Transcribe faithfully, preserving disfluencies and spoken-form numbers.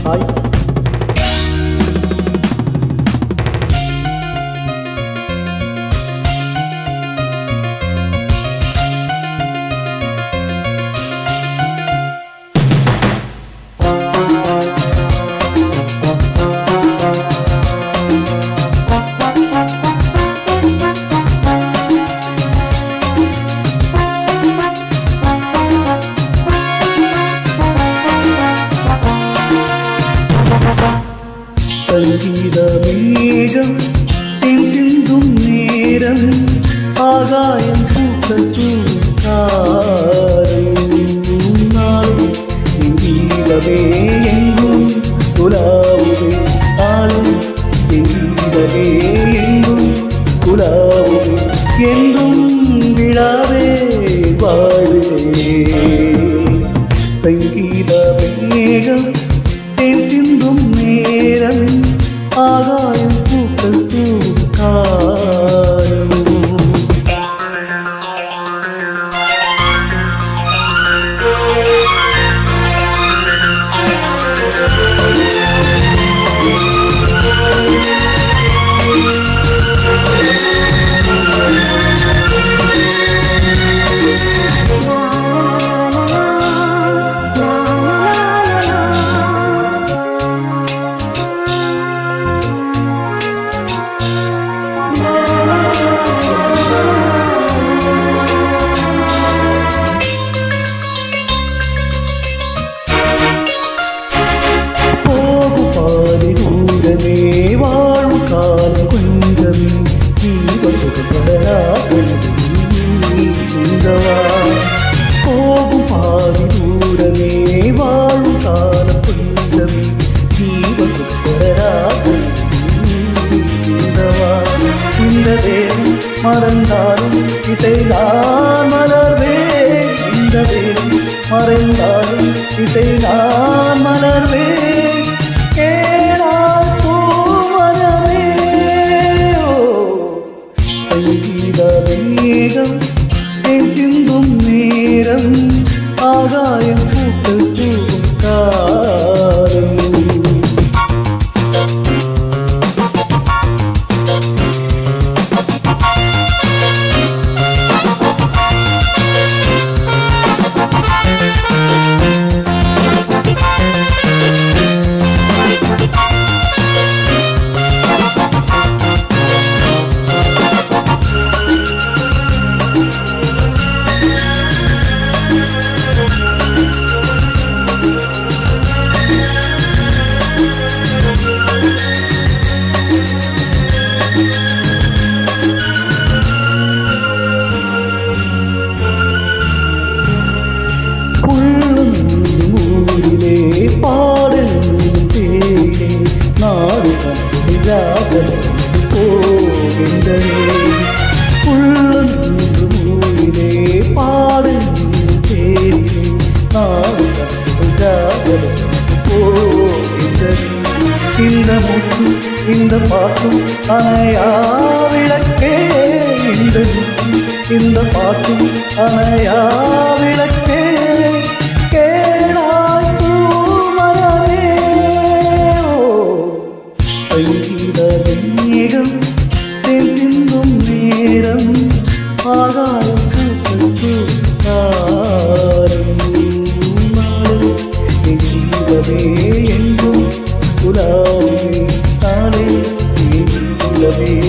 Hi. சங்கீத மேகம் தேன் சிந்தும் நேரம் ஆகாயம் பூக்கூடாரும் சங்கீதமே எங்கும் குலாவுவே ஆளும் சங்கீதமே எங்கும் குலாவுவே என்றும் விழாவே வாழுவே. சங்கீத மேகம் தேன் சிந்தும் நேரம் ஆகாயம் பூக்கள் பூக்காரும். வாழும் காலம் கொஞ்சமே போகும் பாதி தூரமே வாழும் காலம் கொஞ்சமே இந்த வேகம் மறந்தாலும் இசைதான் மலர்வே. இந்த வேகம் மறைந்தாலும் இசைதான் மலர்வே. மேகம் தேன் சிந்தும் நேரம் ஆகாயம் பூக்கள் பூக்காரும். ஊரிலே பாடல் தேனே நாடு போகின்றனே. உள்ளம் ஊரிலே பாடல் தேனே நாடு போகின்றனே. இந்த முற்றும் இந்த பாட்டும் அணையா விளக்கே. இந்த முற்றும் இந்த பாட்டும் அணையா விளக்கே. மேகம் தேன் சிந்தும் நேரம் ஆகாயம் பூக்கள் பூக்காரும். எங்கும் குலாவே நாளே